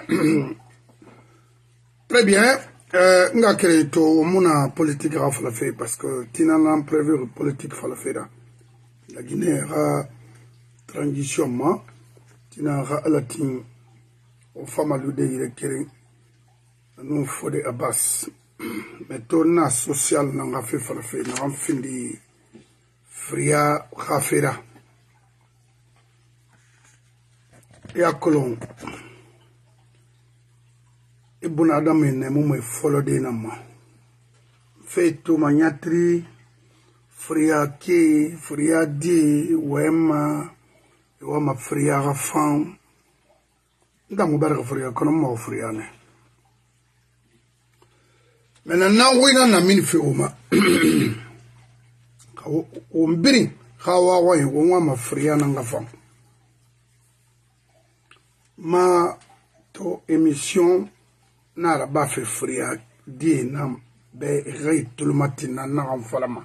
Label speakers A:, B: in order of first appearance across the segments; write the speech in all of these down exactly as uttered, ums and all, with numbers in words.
A: Très bien. Euh, nga créé to mona politique à la fait parce que tina n'a prévu politique à la fait là. La Guinée a transition ma tina a la tin au famalu de yekere nous faut des abbas mais tona social n'a fait à la fait n'a fini fria khafira ya kolon Ibn Adam ne mume follow de na ma fe to manyatri fria ke fria di wema wema fria rafan ndamu baraka fria kono mo fria ne mena na wina na min fe uma o mbiri khawa wa yo ma fria na ngafan ma to émission nara ba fe fria di nam be rey tulmatina na am falama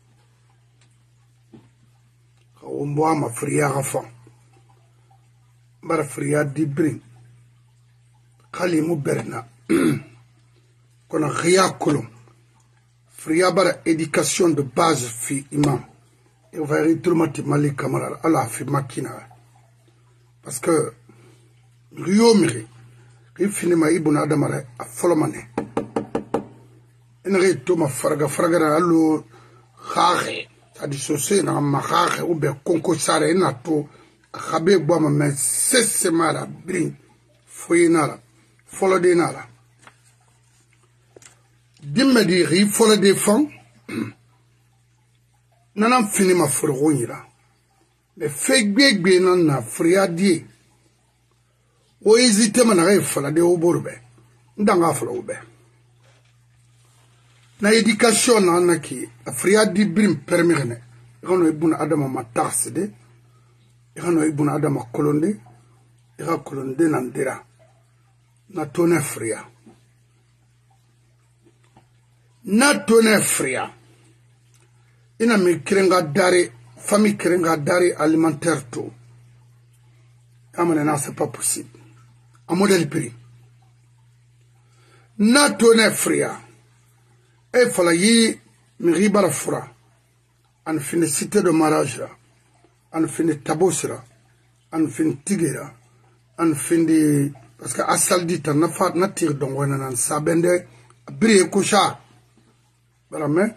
A: ko mbo ma fria gafa bar fria di brin khali mu berna kono riya kolon fria bar éducation de base fi imam e va rey tulmati mali kamara ala fi makina parce que rio miri fini ma Ibn Adam a folomane ene to ma farga farga allo xaxe adi sosé na ma xaxe ou be konko sare na to xabe bo ma mais sesse mara brin foyinara folode nara dimme di ri folode fon nanam fini ma forgo yira le fegbegbe nan na friadi o hésité manare fala de oborbe ndanga fala obe na éducation na naki afria di brim permirne kono Ibn Adam ma taxde kono Ibn Adam kolonde ira kolonde nandira na tone fria na tone fria ina mi krenga dare famille krenga dare alimentaire to amana na c'est pas possible un modèle prix. Na tonne fria. E fala yi mi ribara fura. An fin cité de mariage. An fin tabosra. An fin tigera. An fin de parce que asal dit na fa na tir don wona nan sabende brie kusha. Barame.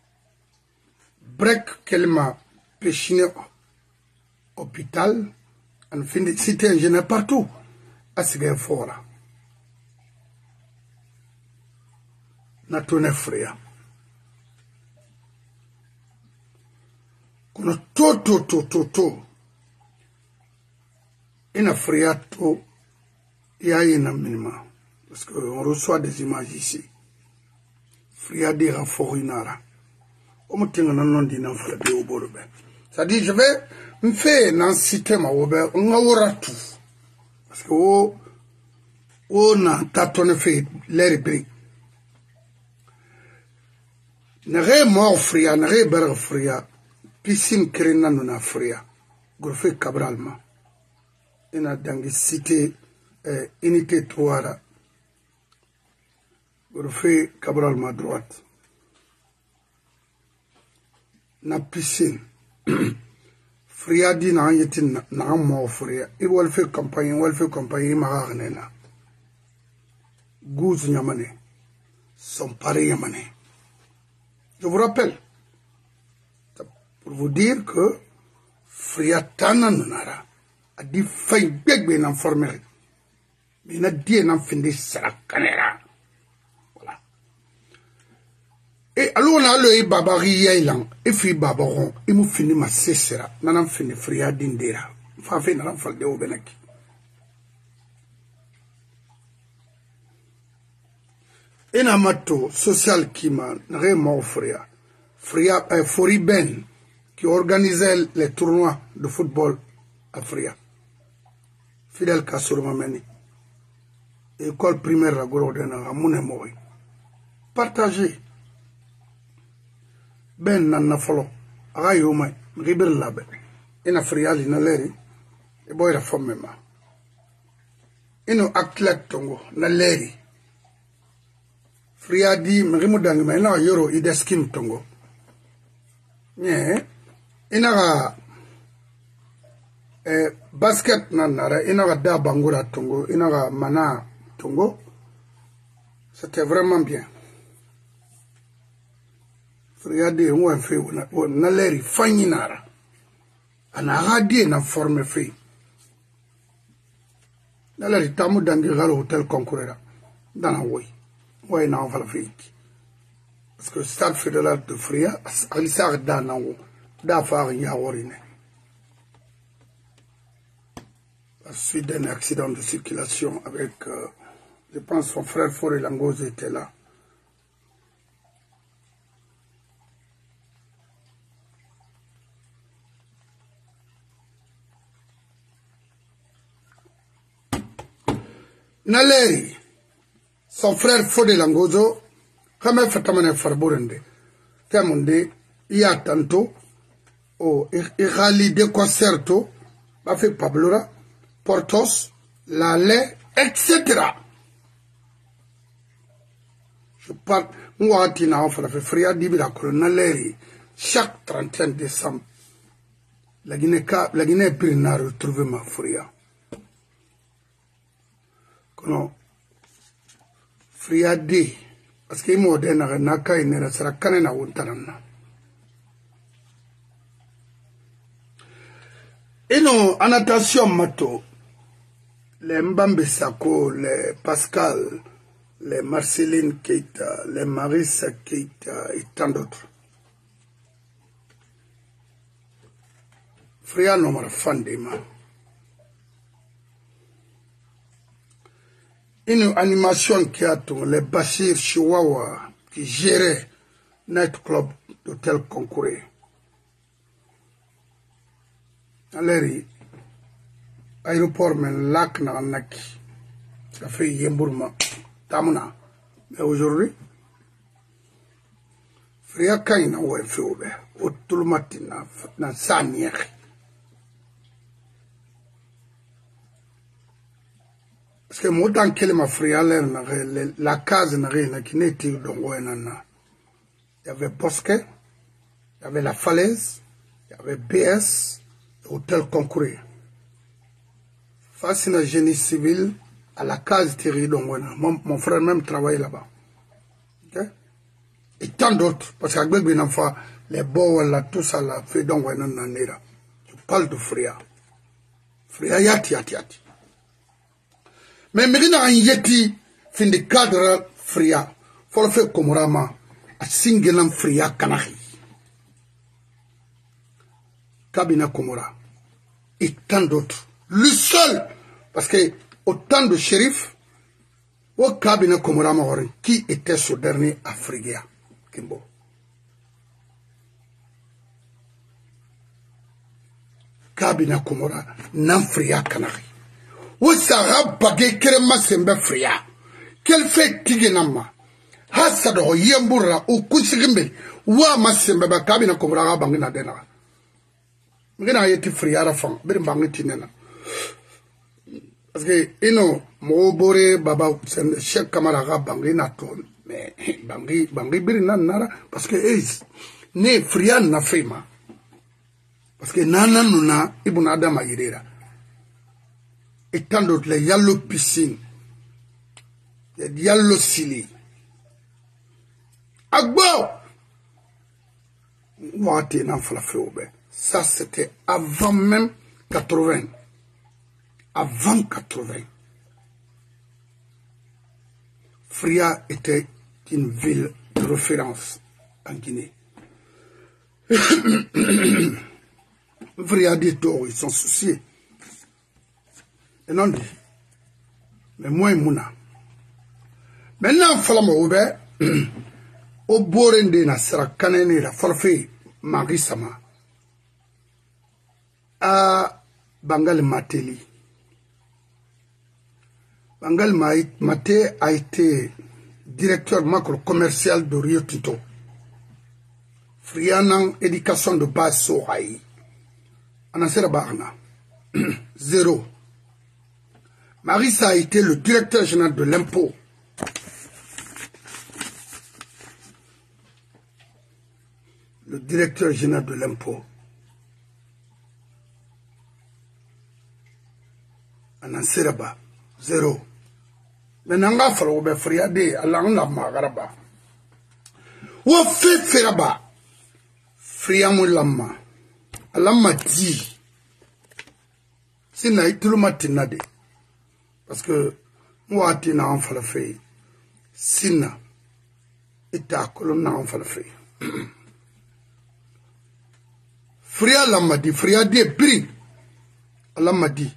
A: Break kelma pechine hôpital. An fin de cité en général partout. Asige fora na tone fria kono to to to to to ina fria to yayi na minima parce que on reçoit des images ici fria de raforinara o mutinga na non dina fria de oborbe ça dit je vais me faire nan système ober ngawra tout parce que o o na tatone fait l'air bri na re mo fria na re ber fria piscine krena na fria grofe cabralma ina dangi cité eh, unité trois grofe cabralma droite na piscine fria di na yetin na mo fria il wal fait campagne wal fait campagne ma ranena gouz nyamane son pare yamane je vous rappelle pour vous dire que fria tananara a di fay begbe na former mais na di na finde sara kanera voilà et alors on a le babari yailan et fi babaron et mu fini ma sesera nanam fini fria dindera fa fe nanam falde o benaki ina mato social kima nare mo fria fria eh, Fori Ben qui organisait les tournois de football à Fria Fidel Kassour Mameni école primaire la Gorodena Ramune Moy partagez Ben nanna folo agayo mai ribir labe ina Fria li na leri e boy la fomme ma ino athlète tongo na leri Fria di mrimu dangi ma ina yoro ide skim tongo nye ina ga eh, basket na nara ina ga da bangura tongo ina ga mana tongo c'était vraiment bien Fria di mwen fe na, na leri fanyi nara ana ga di na forme fe na leri tamu dangi galo hotel concourera dana woy woy na fala fe parce que stade fédéral de Fria alisa da na wo da fa ya worine à suite d'un accident de circulation avec euh, je pense son frère Foré Langoze était là. Naleri, son frère Fodé Langozo, quand même fait un farbourende, Tamonde, il y a tantôt, au Irali de Concerto, m'a fait Pablora, Portos, Lale, et cetera. Je parle, moi, Tina, on fait Fria Dibira, Naleri, chaque trente et un décembre, la Guinée, la Guinée Birina retrouvé ma Fria. Kono Fria di parce que mo de na na kai ne sara kanena wontanana eno annotation mato les Mbambe Sako, les Pascal, les Marceline Keita, les Marissa Keita et tant d'autres. Fria no mara fandema. Une animation qui a tourné, les Bachir Chihuahua, qui gérait Night Club d'hôtel Concouré. Aléri, aéroport, mais lac na naki. Ça fait Yembourma, Tamuna. Mais aujourd'hui, Fria Kaina ou un feu ouvert, au tout le matin, dans sa nière. Parce que moi, dans quel ma Fria, la case n'a rien qui n'était dans Ouenana. Il y avait Bosquet, il y avait la falaise, il y avait B S, hôtel Concouré. Face à un génie civil, à la case Thierry Dongwena. Mon, mon frère même travaillait là-bas. Okay? Et tant d'autres, parce qu'avec bien enfant, les beaux, là, tout ça, là, fait Dongwena Nanera. Je parle de Fria. Fria yati yati yati. Mais maintenant, il y a fin de cadre Fria. Faut le faire comme Rama. A singelam Fria Kanari. Kabina Komora. Et tant d'autres. Le seul. Parce que autant de shérifs. Au Kabina Komora Mahori. Qui était ce dernier Africain. Kimbo. Kabina Komora. Nan Fria Kanari. Où ça a bagé Kerema Sembe Fria? Quel fait Tigenama? Hassado Yambura ou Kusigimbe? Wa Masembe Kabina Komora Bangina Dena. Mgena yeti Fria Rafang, Birimbangitinena. Parce que, ino, Mobore, Baba, Cheikh Kamara Bangina ton. Mais, Bangi, Bangi Birina Nara, parce que, eh, ne Fria na fema. Parce que Nana Nuna, Ibn Adam Agirera. Et tant d'autres, les yallo piscine, les yallo sili. Agbo! Ça, c'était avant même quatre-vingts. Avant quatre-vingts. Fria était une ville de référence en Guinée. Fria dit tort, ils sont souciés. Et non dit. Mais moi, mouna. Maintenant, falama oube, au borende na sera kanene la forfait Marisama. À Bangal Mateli. Bangal Maté a été directeur macro commercial de Rio Tinto. Frianan éducation de base Sohaï. Anasera Barna. Zéro. Marissa a été le directeur général de l'impôt. Le directeur général de l'impôt. Anansiraba, zéro. Mais nanga falo be friade Allah na magaraba. Wo fe feraba. Friamu lamma. Allah m'a dit. Sina itulu matinade. Parce que moi tina en fala fe. Sina ita kolon na en fala fe. Fria lamma di friade bri. Allah m'a dit.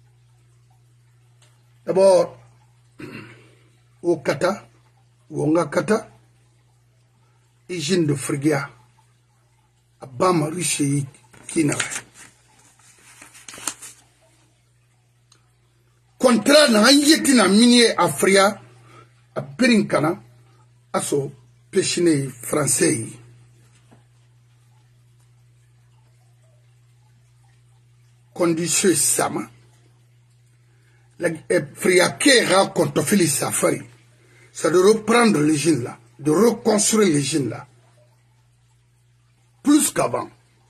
A: D'abord, au kata, au nga kata, hygiène de frigia, à bama riche kina. Contraire na yetina minier afria, à berinkana, à so péchine français. Condition sama. La friakera contre Félix Safari, c'est de reprendre l'hygiène là, de reconstruire l'hygiène là. Plus qu'avant.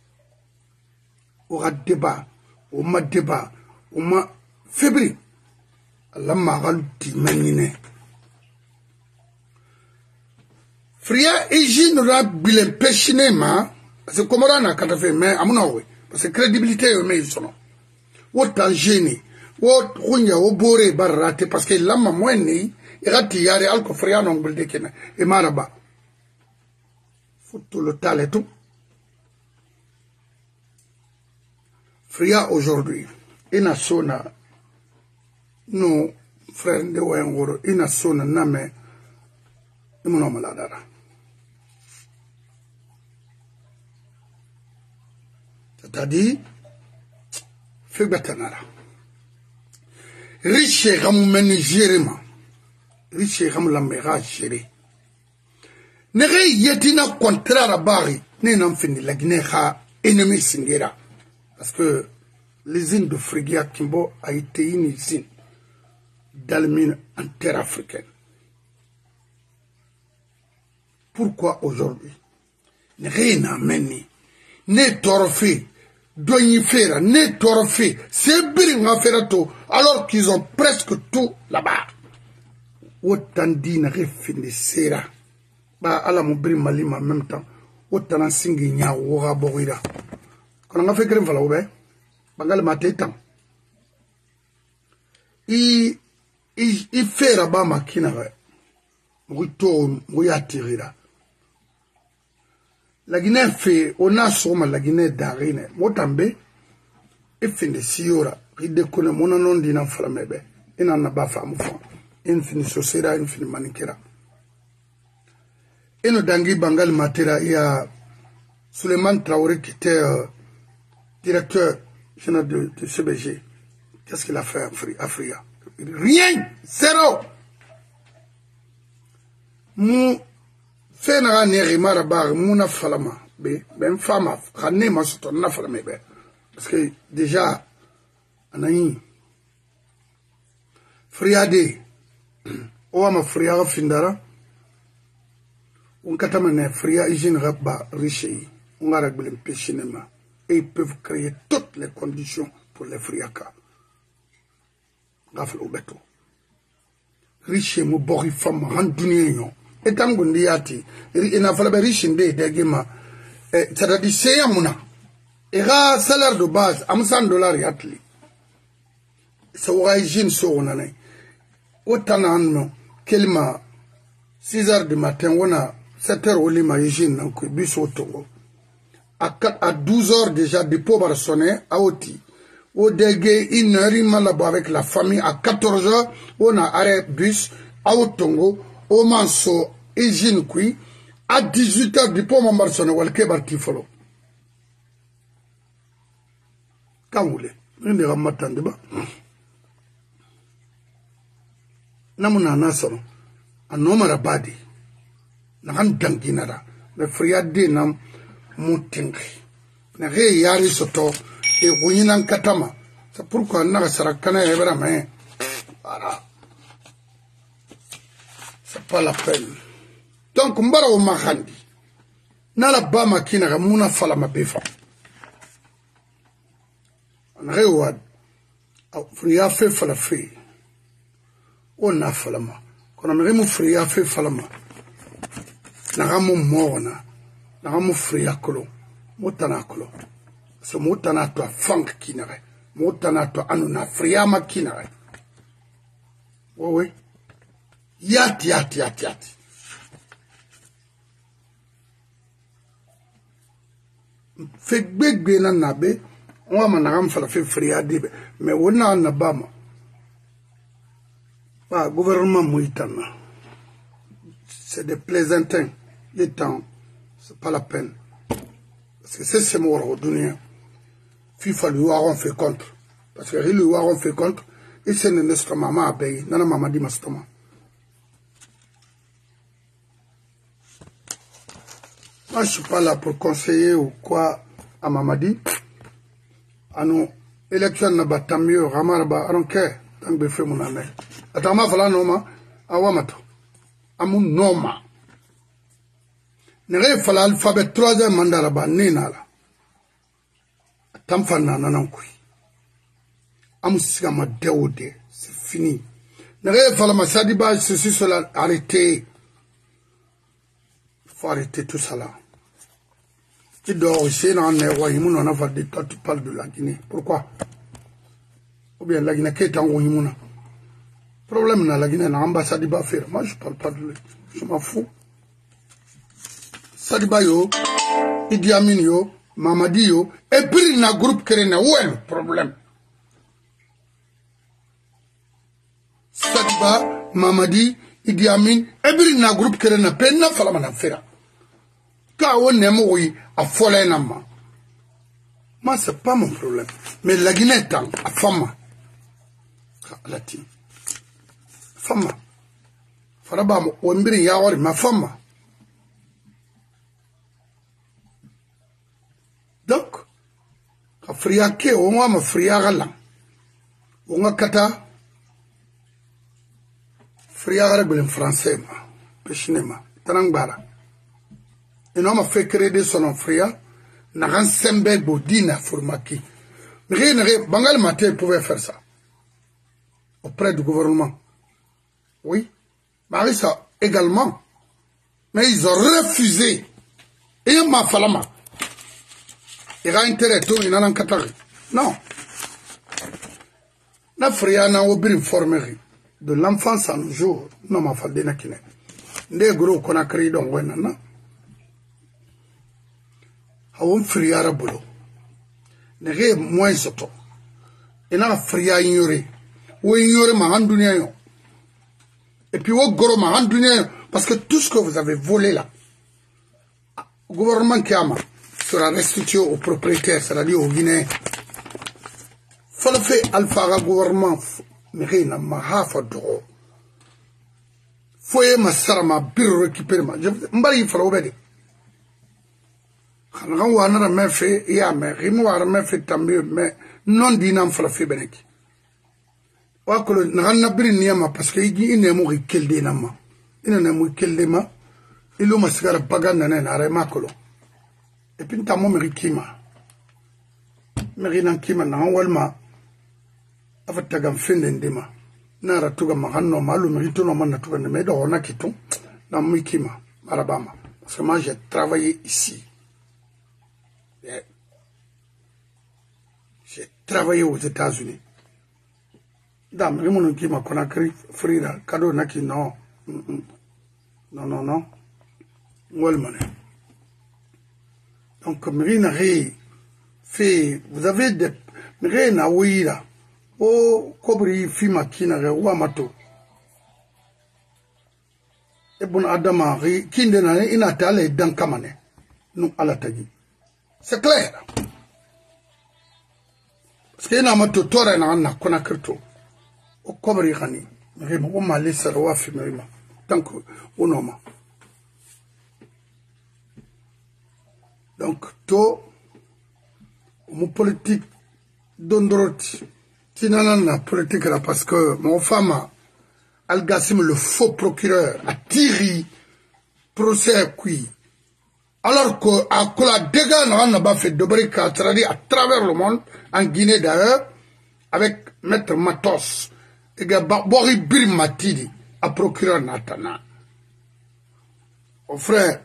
A: Aura débat, au ma débat, au ma fébrile. La maral dimanine. Fria hygiène ra bilen pechine ma, parce que comme on a quand fait, mais à mon avis, parce que crédibilité est mais ils sont. Autant gêné. Wo kunya wo bore barate parce que lama mwenni irati yare alko friano ngulde kena e maraba foutu le taletu fria aujourd'hui ina sona no frère de wengoro ina sona name imuno maladara c'est-à-dire fait betanara. Riche ram meni gérema. Riche ram la mera géré. Nere yetina contraire bari. Ne n'en fini la Guinée ha ennemi singera. Parce que l'usine de Frigia Kimbo a été une usine d'alumine en terre africaine. Pourquoi aujourd'hui? Nere n'a meni. Ne torfé. Doigny fera, ne torfé, c'est bien à faire tout, alors qu'ils ont presque tout là-bas. Autant d'ina refini sera. Bah, à la moubri malima en même temps. Autant en singi nya wora borida. Quand on a fait crème falaoube, bangal maté temps. Il, il, il fait là-bas ma kinare. Mouito, mouyatirira. La Guinée fait, on a sûrement la Guinée d'Arine. Motambe, et fin de siora, il déconne mon nom d'un flamebe, et n'en a pas femme, et fin de société, et fin de manikera. Et nous d'Angui Bangal Matera, il y a Suleiman Traoré qui était euh, directeur général de, de C B G. Qu'est-ce qu'il a fait à Afrika? Rien, zéro. Mou. Fena neri marabar muna falama be ben fama khane masuto na falame be parce que déjà anani friade o ma friya findara on katama ne friya hygiène rabba riche on a réglé le péchinema et ils peuvent créer toutes les conditions pour les friaka gaflo beto riche mo bori femme randunion et tant qu'on dit ati, il n'a fallu pas riche de dégima. C'est-à-dire c'est un mouna. Et ra salaire de base, à cent dollars yatli. C'est origine sur on en est. Autant non, kelma six heures du matin, on a sept heures au lima hygiène donc bus au Togo. À à douze heures déjà des pauvres sonné à Oti. Au dégué une heure là-bas avec la famille à quatorze heures, on a arrêt bus à Otongo. Au manso hygiène qui à dix-huit heures du pont Mambarsone ou le Kebarti follow. Quand vous voulez, nous ne sommes pas de bas. Namuna Nassano, un homme à badi, n'a danginara, le friade nam moutingri, n'a ré yari soto, et Wuyinan Katama. C'est pourquoi n'a sarakana evra main. Voilà. C'est pas la peine. Donc, mbara o mahandi. Nala ba makina ga muna fala mabefa. On rewad. Friya fe fala fe. O na fala ma. Kona mremu friya fe fala ma. Nagamu mona. Nagamu friya kolo. Mutana kolo. So mutana to funk kinare. Mutana to anu na friya makinare. Oui. Yat, yat, yat, yat. Fait big bien en abbé, on va m'en faire fait friade, mais on a un abama. Pas gouvernement mouitana. C'est des plaisantins. Les temps, c'est pas la peine. Parce que c'est ce mot au dunia. FIFA lui a fait contre. Parce que lui a fait contre. Et c'est notre maman à payer. Nana maman dit mastoma. Moi, je ne suis pas là pour conseiller ou quoi à Mamadi. À nous, élection n'a pas tant mieux, Ramarba, I don't care. Tant que je fais mon année. Attends, ma fala noma, awamato. Amun noma. N'est fala alphabet troisième mandat là-bas, nena là. Tant fana nanankui. Amusiga ma deode, c'est fini. N'est fala ma sadiba, ceci, cela, arrêtez. Il faut arrêter tout ça là. Tu dors ici, on a fait toi tu parles de la Guinée. Pourquoi? Ou bien la Guinée, qui est en Guinée? Problème dans la Guinée, l'ambassade va faire. Moi, je ne parle pas de lui. Je m'en fous. Sadiba yo, Idi Amin yo, Mamadi yo, et puis il y a un groupe qui est là. Où est le problème? Sadiba, Mamadi, Idi Amin, et puis il y a un groupe qui est là. Peine n'a pas la faire. Car on aime oui à foller nama. Moi c'est pas mon problème. Mais la Guinée est en à femme. La team. Femme. Faraba mo ombiri ya ori ma femme. Donc, Afriya ke o wa ma Afriya galan. O nga kata Afriya gara belen français ma. Peshinema. Tanangbara. Et non, m'a fait créer son frère, n'a rien semblé bodina formaki. Mais rien, rien, Bangal Maté pouvait faire ça. Auprès du gouvernement. Oui. Mais ça également. Mais ils ont refusé. Et il m'a fallu. Il y a intérêt, tout, il y a un catari. Non. La frère n'a oublié informer de l'enfance en jour. Non, m'a fallu n'a qu'il des gros qu'on a créé dans Wenana. Awon friara bolo nege moins soto ina fria ignoré ou ignorer ma dunia yo et puis au gros ma dunia parce que tout ce que vous avez volé là le gouvernement Kiama sera restitué aux propriétaires, c'est-à-dire aux Guinéens. Faut le faire alpha gouvernement nege na mahafa do faut y ma sarama bir récupérer ma mbari fala obedi. Quand on a même fait, il y a même fait tant mieux, mais non dinam frappé beneki. Ou que le n'a pas niama parce que il n'est mort quel dinama. Il n'est mort quel dema. Il a masqué la bagarre n'a n'a rien makolo. Et puis t'as mon merikima. Merinan kima n'a walma. Avec ta gamme fin d'endema. N'a ratuga mahano malu merito no man natuga ne medo on a kiton. N'a mikima. Marabama. Parce que moi j'ai travaillé ici. J'ai travaillé aux États-Unis. Dame, je me dis qu'on a créé Frida, cadeau naki non. Non, non, non. Donc, Mérina fait, vous avez des. Mérina, oui, là. Oh, Kobri, Fima, Kina, Wamato. Et bon, Adama, Kindena, Inatale, Dankamane. Nous, à la tagi. C'est clair. Parce qu'il y a un moto tore na na kona kirto. O kobri gani. Mais bon, ma laisse la wafi mais tant que on a. Donc to mon politique d'ondroti Tinana politique là parce que mon femme Al-Gassim, le faux procureur, a tiré procès qui. Alors que à la dégâts on n'a pas fait de briques à travers le monde, en Guinée d'ailleurs, avec Maître Matos et Bori Bir Matidi, à procureur Natana. Au frère,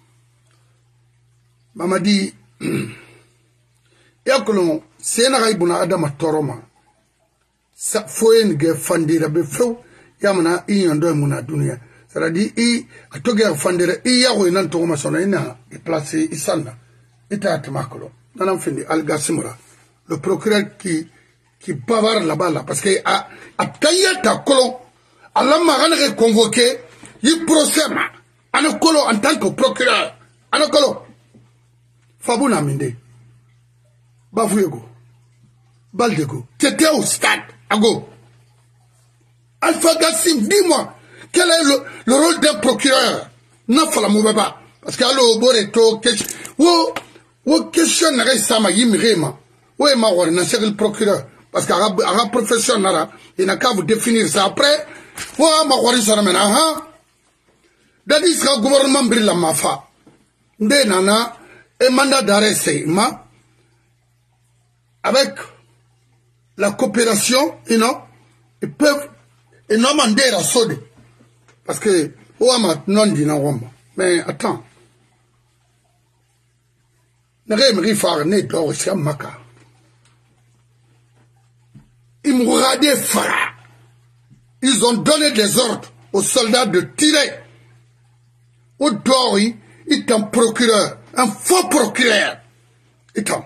A: maman dit, il y a que l'on, c'est un raïbouna Adam Toroma. Ça faut une guerre fandira befeu, yamana inyando muna dunia. C'est-à-dire, il a tout guerre fandira, il y a où il n'a pas sonné, il a placé Isana. Il t'a été macro. Non, non, fini, Al-Gassimura. Le procureur qui, qui bavarde là-bas, là, parce qu'il a, a taillé ta colon, à la marane convoqué, il procède, à nos colons en tant que procureur, à nos colons. Fabouna Minde, Bafouego, Baldego, tu étais au stade, à go. Alpha Gassim, dis-moi, quel est le, le rôle d'un procureur? Non, fala moubaba. Parce que allo boreto, question, ou, ou question n'a sama yimrema. Ou est ma n'a c'est le procureur. Parce qu'à la profession nara, il n'a qu'à vous définir ça après. Ou à ma wari sara mena, hein? Dadi sera gouvernement brilla mafa. Nde nana, et mandat d'arrêt c'est ma. Avec la coopération, you know, ils peuvent, et non demander à Sode. Parce que, ouama non dit non, mais attends. N'arrête me faire né d'or, c'est un maca. Ils m'ont radé fara. Ils ont donné des ordres aux soldats de tirer. Au Dori, il est un procureur, un faux procureur. Et tant.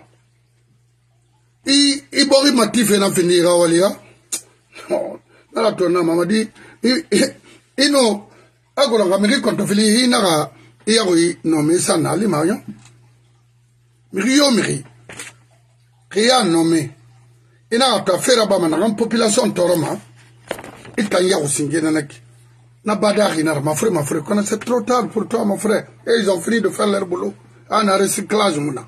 A: Il il bori matif et n'en finira à Walia. Non, dans la tournée, maman dit, il nous, à quoi l'Amérique contre Fili, il n'a il y a eu nommé ça, n'a les marions. Mirio Miri, rien nommé. Il n'a pas fait la bama, la population Toroma, il t'a y a aussi Génanek. N'a pas d'argent, ma frère, ma frère, c'est trop tard pour toi, mon frère. Et ils ont fini de faire leur boulot. En un recyclage, mouna.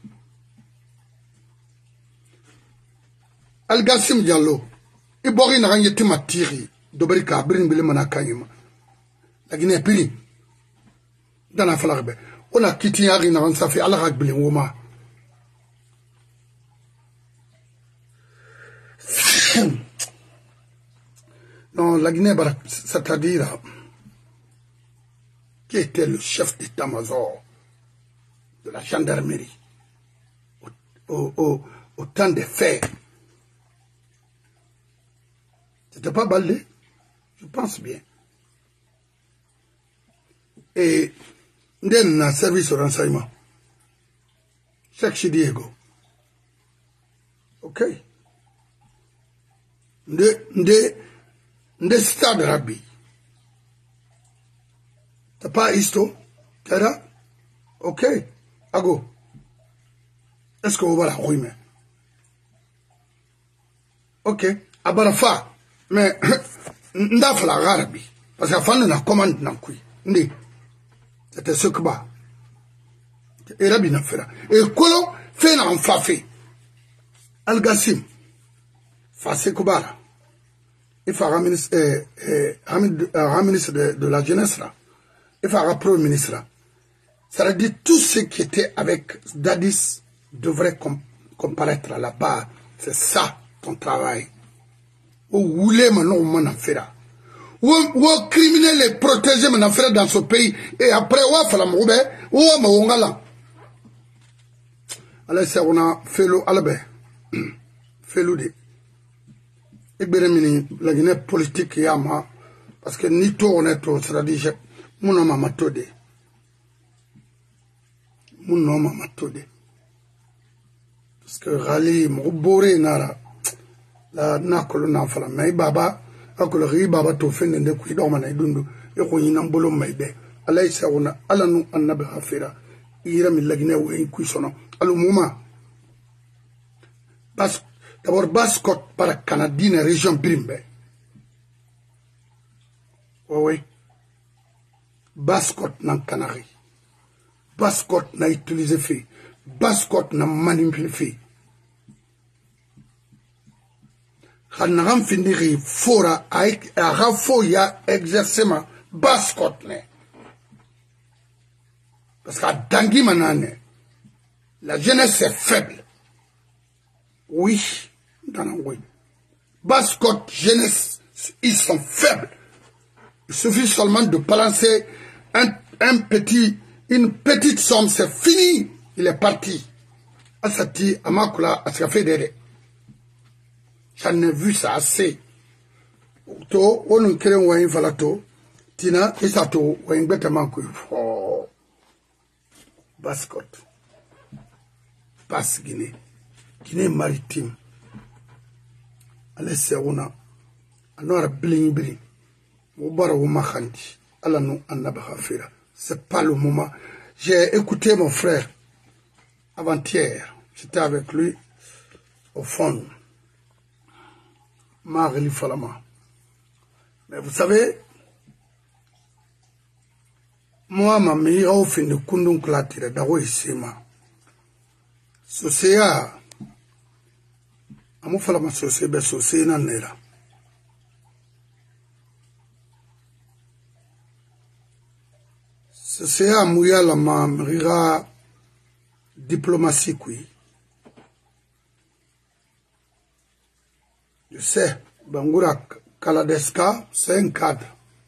A: Al-Gassim Diallo, il boit une rangée de matiri, d'Obrika, Brin Bilimana Kayima. La Guinée Pili, dans la Flarbe. On a quitté Arina, on s'est fait à la Ragbilin Woma. Non, la Guinée, c'est-à-dire, qui était le chef d'état-major de la gendarmerie au, au, au, au temps des faits. C'était pas Baldé, je pense bien. Et Nden a servi ce renseignement. Cheikh Chidiego. Ok. Nde, nde, nde stade Rabbi. T'as pas histo? T'as ok. Ago. Est-ce que vous va la ruiner? Ok. Abarafa. Mais, nda fala Rabbi. Parce que la femme n'a commande n'a kui. Ndi. C'était ce que bah. Et Rabbi n'a fait là. Et Kolo fait n'a en fait. Al-Gassim. Fassé Koubara. Il faut un ministre, euh, euh, un ministre de, de la jeunesse là. Il faut un premier ministre là. Ça veut dire tout ce qui était avec Dadis devrait com comparaître là-bas. C'est ça ton travail. Vous voulez maintenant on en fait là. Ou criminels les protéger mon affaire dans ce pays et après ou fala moube ou ma wongala. Alors c'est on a fait le albe. Fait le de. Et bien la Guinée politique yama parce que ni tout honnête c'est-à-dire mon nom m'a todé. Mon nom m'a todé. Parce que Rali m'oboré nara la nakolo na fala mais baba akolo ri baba to fende de ku do mana dundu e ko nyina mbolo mayde alay sawna alanu annabi hafira ira min lagine wo en ku sono alu muma bas d'abord Bascot para canadine région Brimbe oui Bascot nan Canary Bascot na utilisé fait Bascot na manipulé fait Khanagam finiri fora avec rafo ya exercement bascot ne. Parce qu'à Dangui Manane, la jeunesse est faible. Oui, dans la oui. Bascot, jeunesse, ils sont faibles. Il suffit seulement de balancer un, un petit, une petite somme, c'est fini. Il est parti. Asati, Amakula, Asafé Dede. J'en ai vu ça assez. To, on ne crée un falato. Tina, Isato, ou un bêtement. Oh. Bascot. Basse Guinée. Guinée maritime. Allez, c'est on a. Alors, bling bling. C'est pas le moment. J'ai écouté mon frère avant-hier. J'étais avec lui au fond. Marie Falama. Mais vous savez, moi, ma meilleure au fin de Kundun Klatire, d'Awo Isema. Soséa, Amo Falama Sosé, Bessosé, Nanera. C'est à mouiller la main, rira diplomatie, oui. Je sais, Bangoura Kaladeska, c'est un cadre.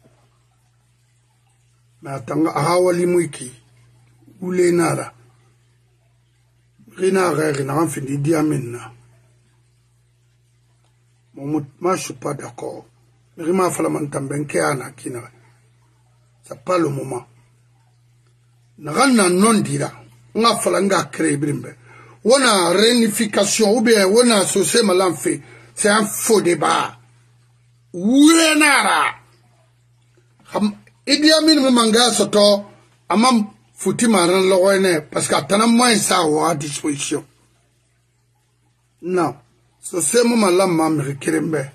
A: Mais attends, Ahawali Mouiki, ou les Nara. Rina Rina, enfin, dit Diamina. Moi, je ne suis pas d'accord. Mais Rima Falamantambenkeana, qui n'a. C'est pas le moment. Nagana non dira, nga falanga créé brimbe. Wona réunification ou bien wona associé malamfe, c'est un faux débat. Oulenara. Idi Amin Mumanga soto, amam fouti maran loene, parce qu'à t'en moins ça à disposition. Non, associé malam mam kirembe.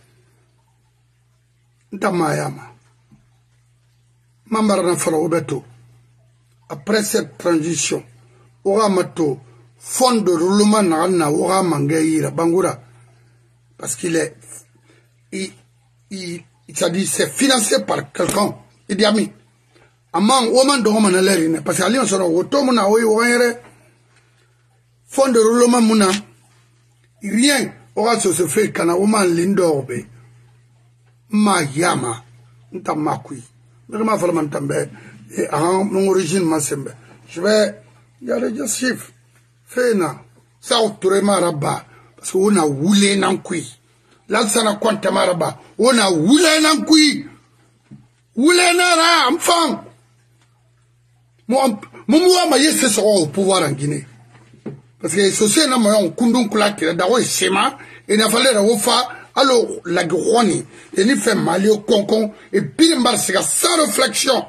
A: Ntamayama. Mambarana falo beto. Après cette transition, aura mato fond de roulement na aura mangaïra Bangoura parce qu'il est il il ça dit c'est financé par quelqu'un il dit ami amang woman do man l'air parce que ali on sera auto mona oui ouais fond de roulement mona rien aura se fait kana woman lindorbe ma yama ntamakui vraiment vraiment tambe. Et en mon origine, je vais, il y a les chiffres. Fena, ça autrement rabat, parce qu'on a roulé dans le cuit. Là, ça n'a pas de rabat. On a roulé dans le cuit. Roulé dans le enfant. Mon moi, ma yé, c'est ça au pouvoir en Guinée. Parce que ce c'est un moyen, Kundun Kulak, d'avoir Sema, et n'a fallu la Wofa, alors la Groni, et n'y fait mal au concon, et puis c'est sans réflexion.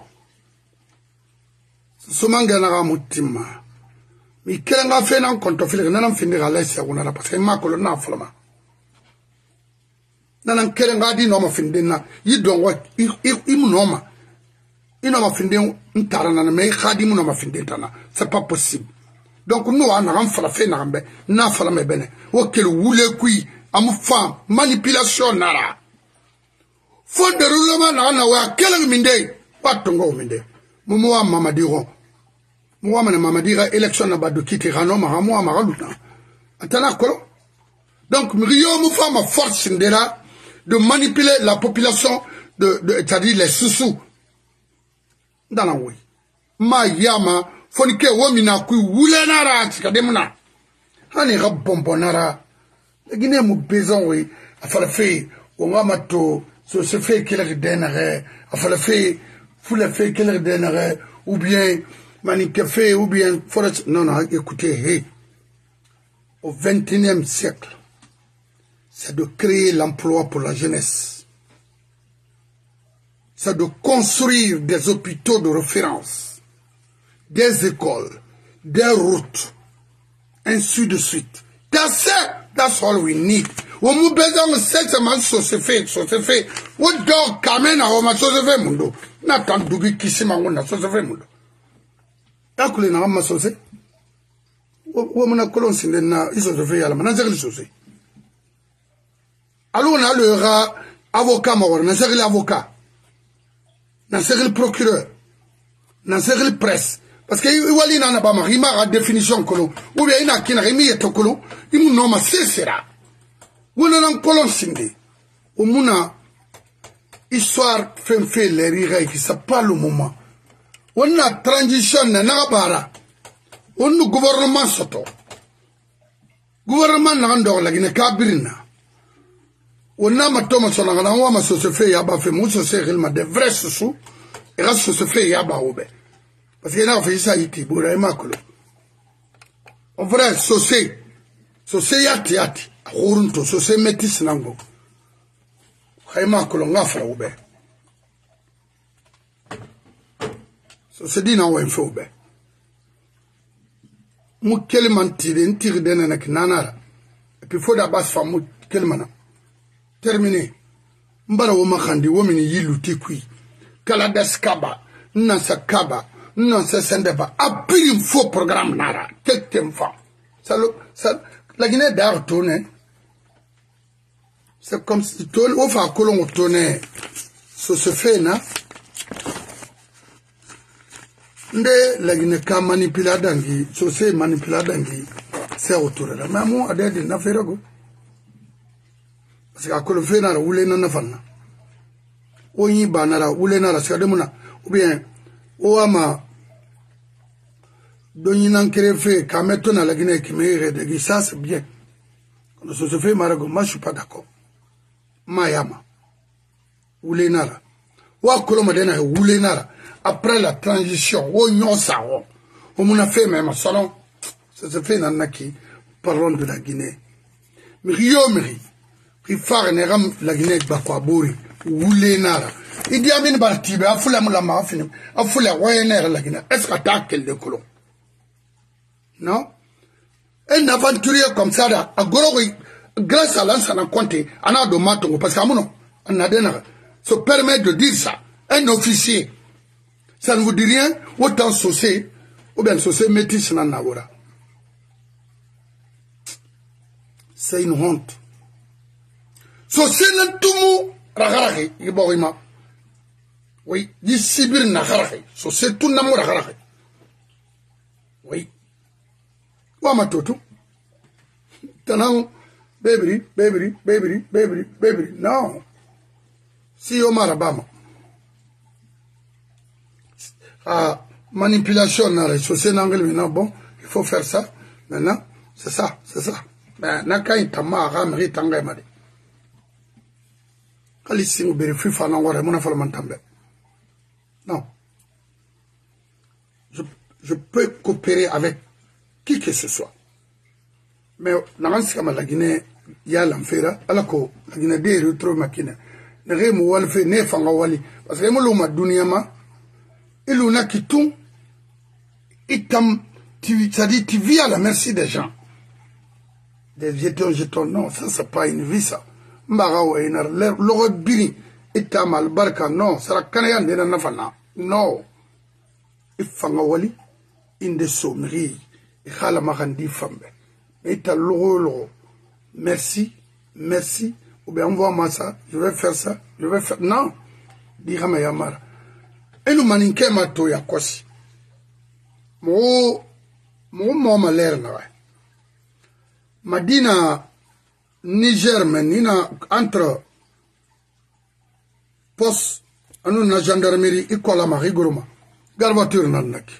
A: Somanga na mutima mi kelenga fe nan konto fili nan fin dira lesi aguna parce que ma ko na falama nan kelenga di no ma fin dinna yi don wa i mu no ma ino ma fin din ntara nan me khadi mu no ma fin dintana c'est pas possible donc nous on a fala fe na mbe na fala me bene o kel wule kui amu fam manipulation nara fond de roulement na na wa kelenga minde watongo minde mu mo mama diro moi, je me dis élection na bado kiti rano mara moi mara luta. Antana kolo. Donc Rio me fait ma force de manipuler la population de de c'est-à-dire les sous-sous. Dans la oui. Ma yama fonike womina ku wulenara tikademuna. Hani rabombonara. La Guinée mu besoin oui. A fala fait on va mato so se fait quel denare. A fala fait foule fait quel denare ou bien Manicafé ou bien forest. Non, non, écoutez, hey. Au vingt et unième siècle, c'est de créer l'emploi pour la jeunesse. C'est de construire des hôpitaux de référence, des écoles, des routes, ainsi de suite. That's it. That's all we need. On nous besoin de cette semaine, ça se fait, ça se fait. On doit quand même avoir ça se fait, mundo. N'attend d'où qui s'y mange, ça se fait, mundo. Akule na mama sose wo mona kolon sinde na iso se fe yala mana zegli sose alors on a le rat avocat mort na segel avocat na segel procureur na segel presse parce que wali na na ba ma rima la définition kono ou bien ina kina rimi eto kono imu no ma sesera wona nan kolon sinde o muna histoire fait fait les rires qui ça pas le moment on a transition na na bara on gouvernement soto gouvernement na ndo la gine kabirina on a ma toma sona na wa ma so se fait ya ba fait mo so se réellement de vrais sous et reste se fait ya ba obe parce que na fait ça iti bora makolo en vrai so se so se yati yati khurunto so se metis nango khayma kolo ngafra obe so se dina wa info obe mu kelman tire ntire dena nak nanara et puis faut d'abord fa mu kelmana terminé mbara wo makhandi wo mini yiluti kui kala daskaba nansa kaba nansa sendeba apiri faux programme nara quelqu'un fa ça ça la Guinée d'art tourne c'est comme si tout au fa kolon tourne ça se fait na nde la Guinée ka manipula dangi so se manipula dangi c'est autour là mais moi ade de na ferago parce que akolo fe na wule na nafanna onyi banara wule na la skade muna ou bien o ama doni nan créé ka metto na la Guinée qui me de ça c'est bien quand ça se fait marago moi je suis pas d'accord mayama wule na la wa kolo madena wule na la après la transition o nyon sa o o muna fait même salon ça se fait na naki parlons de la Guinée mais rio meri il faut la Guinée bakwaburi wule nara idi amin bartibe afula mula ma afini afula wayenera la Guinée est-ce que t'as quel de colon non un aventurier comme ça là grâce à l'ancien compte ana do matongo parce que amuno anadena se permet de dire ça un officier ça ne vous dit rien autant saucé ou bien saucé métis na nawora c'est une honte. So c'est le tout ragarake iborima oui di sibir na garake so c'est tout na mo ragarake oui wa matoto tanan baby baby baby baby baby non si o marabama ah manipulation na so c'est anglais maintenant bon il faut faire ça maintenant c'est ça c'est ça mais na kai tama ramri tanga made non. Je, je peux coopérer avec qui que ce soit. Mais dans la Guinée, il y a l'enfer. Alors que la Guinée est retrouve makina. Ne remo walfe ne fanga wali. Parce que mo ma dunia il y a qui tout. Ça dit tu vis à la merci des gens. Des jetons, jetons. Non, ça c'est pas une vie ça. Mbarawa ina loro biri itamal barka non sara kanaya ndena nafana no ifanga wali inde somri ikhala magandi fambe ita loro loro merci merci ou bien envoie-moi ça je vais faire ça je vais faire non dirama yamara enu maninke mato ya kosi mo mo mo malere na Madina Niger menina entre poste anu na gendarmerie ikola ma rigoroma garvature nanaki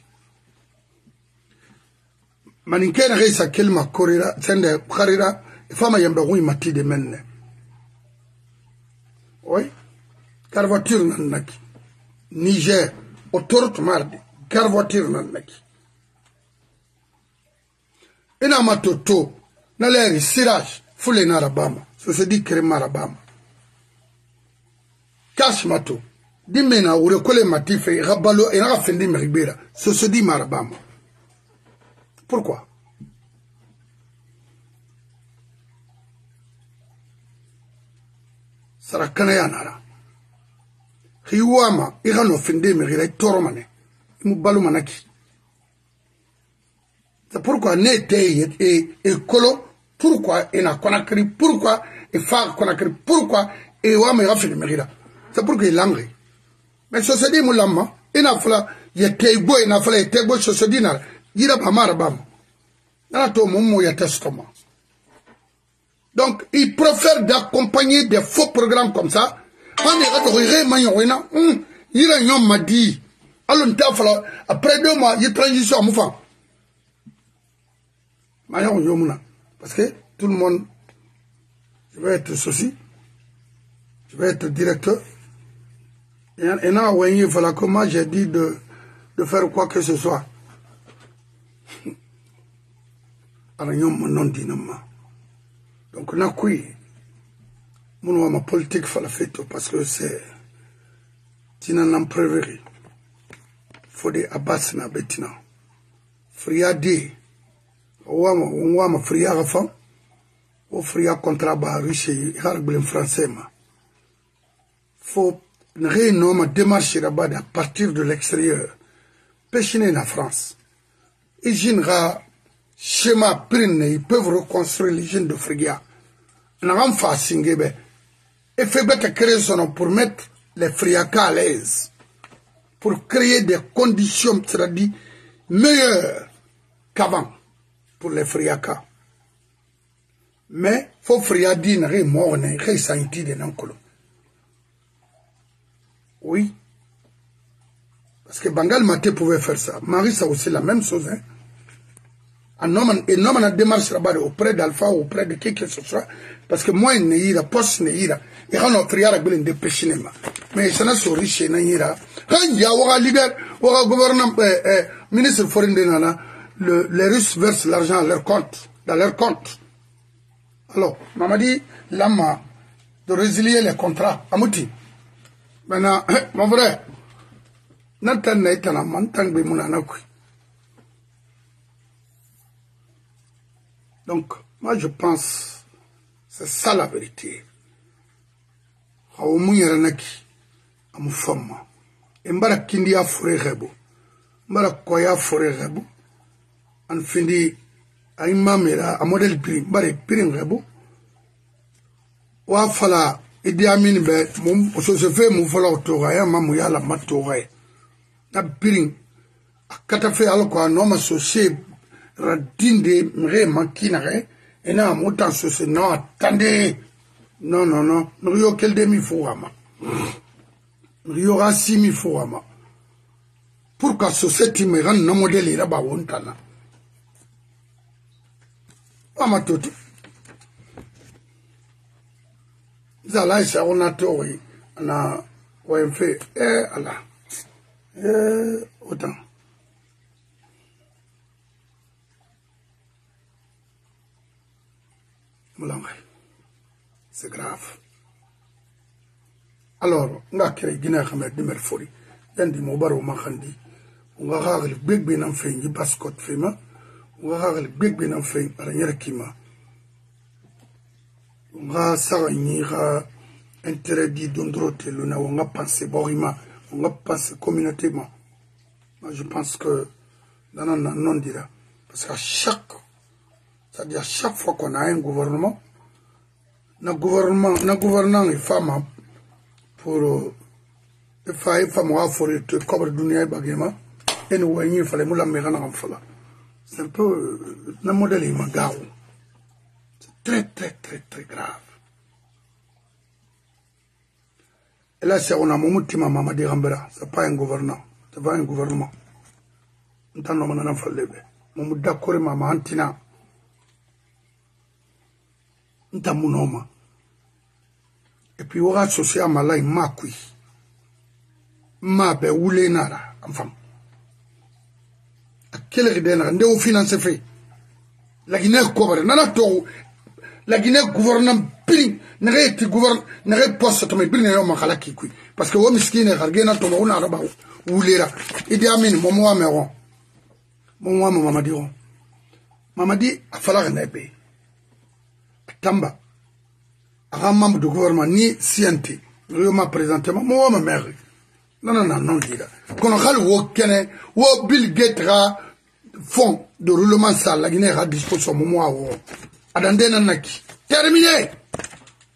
A: maninkena reisa kelma korira sende kharira fama yamba hui matide menne oui garvature nanaki Niger autorite mardi garvature nanaki ina matoto na leri sirage Fule na rabama, so se dit krema rabama. Cash mato, di mena ure kole matife, rabalo, et n'a fendi meribera, so se dit marabama. Pourquoi? Sarakana yanara. Hiwama, irano fendi meribera, toromane, imu balu manaki. C'est pourquoi ne te et et kolo. Pourquoi il a Conakry? Pourquoi et faire Conakry. Pourquoi? Et ouais, mais il a fait le mérite. C'est pour qu'il est l'angre. Mais ce se dit, moulama, il n'a fallu, il y a Tégbo, il n'a fallu, Tégbo, ce se dit, il a pas mal, bam. Il a tout le monde, il y a testament. Donc, il préfère d'accompagner des faux programmes comme ça. Il m'a dit, alors, après deux mois, il y a transition à Moufa. Parce que tout le monde, je vais être ceci, je vais être directeur. Et là, il fallait que moi j'ai dit de, de faire quoi que ce soit. Alors, il y a mon dynamo. Donc, on a quoi? Mon ma politique, il fallait faire tout parce que c'est. Tina n'empreuverie. Faut des abbas na betina. Friade. On voit ma friade à fond. Ou friade contre ba riche, il y a un français. Faut. Une démarche là-bas à partir de l'extérieur. Pêcher en France. Ils ont schéma prenne, ils peuvent reconstruire l'hygiène de Frigia. On a un facing, et fait bête créer son nom pour mettre les Friakas à l'aise. Pour créer des conditions, c'est-à-dire meilleures qu'avant pour les Friakas. Mais, faut Friadi n'a rien mort, n'a rien senti de n'encolo. Oui. Parce que Bangal Maté pouvait faire ça. Marie, ça aussi la même chose. Hein. Un homme, un homme a démarche là-bas auprès d'Alpha, auprès de qui que ce soit. Parce que moi, il n'y a pas, poste n'y a. Il y a un friard qui est dépêché. Mais ça n'a pas riche, il y a. Il y a un leader, un gouvernement, ministre foreign de Nana, les Russes versent l'argent à leur compte, dans leur compte. Alors, maman dit, l'âme de résilier les contrats. Amouti. Maintenant, mon frère, Nathan Naitana, Mantang Bimunanakui. Donc, moi je pense, c'est ça la vérité. Haomu Yaranaki, Amufama. Mbara Kindia Fure Rebo. Mbara Koya Fure Rebo. En findi, Aimamera, a modèle prix, Mbara Pirin Rebo. Wafala. Idi Amin be mum so se fait mu fola otoga ya mamu ya la matoga na biring akata fe alko no ma so se radinde mre makina re ena mutan so se no attendez non non non no yo kel demi foama no yo rasimi foama pour que société me ran no modèle ira ba wontana ama toto Zala isa ona tori na wemfe eh ala eh autant c'est grave. Alors nga kere gina xamé dimer fori dandi mo baro ma xandi nga xagal beg bi nam feñ yi bascot fema nga xagal beg bi nam feñ ara ñere kima nga sarani ga interdit d'ondrote le na nga penser borima nga penser communautément. Moi je pense que dans un non dira parce qu'à chaque c'est-à-dire à chaque fois qu'on a un gouvernement na gouvernement na gouvernant est femme pour il faut femme wa for te cobre dunia bagema et nous voyons fallait mo la mera na fala c'est un peu na modèle il magao. Très, très, très, très grave. Et là, c'est on a mon petit maman m'a dit Rambera, c'est pas un gouvernement, c'est pas un gouvernement. On t'a nommé un enfant levé. Mon mou d'accord, maman, antina. On t'a mon homme. Et puis, on a associé à ma laï, ma kui. Ma be oulé nara, enfant. À quel rédéna, ndé au finance fait. La Guinée couvre, nana to. La Guinée gouverne pili, n'arrête gouverne, n'arrête pas ce tomé pili n'ayant makala qui kui. Parce que au miskin est rargué na tombe on a rabat ou l'era. Idi Amin, mon moi meron, mon moi mon maman diront. Maman dit à falloir un épée. Tamba, un membre du gouvernement ni sienté. Je m'a présenté mon moi ma mère. Non non non non dira. Qu'on a le wokene, wo Bill Gates ra fonds de roulement sale. La Guinée a disposition mon moi. Adandena naki. Terminé.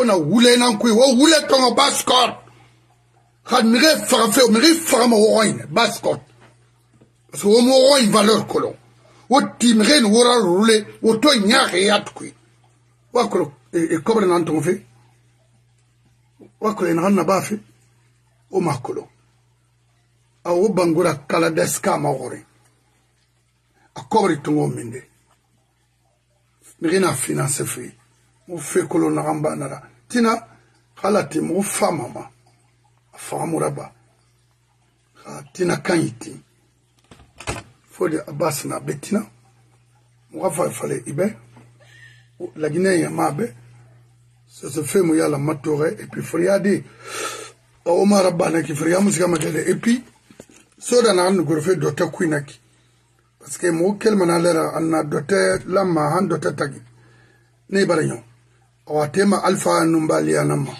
A: on a roulé nan kui o roulé ton bascot had mire fara fe mire fara mo wine bascot parce que o mo wine valeur kolon o timre no wora roulé o to nyaare yat kui wa ko e cobre nan ton fe wa ko en hanna ba fe o makolo a o bangura kala deska ma gore a cobre ton minde mire na finance fe mo fe kolo na gamba na tina halati mo fama ma famura ba tina kaniti fodi abas na betina mo fa fale ibe la Guinée ya mabe ça se fait mo yala matore et puis friadi o maraba na ki friya musika makede et puis soda na an gorfe dota kuinaki parce que mo kelma na lera anna dote lamma han dota tagi ne baranyo o tema alpha numbali anama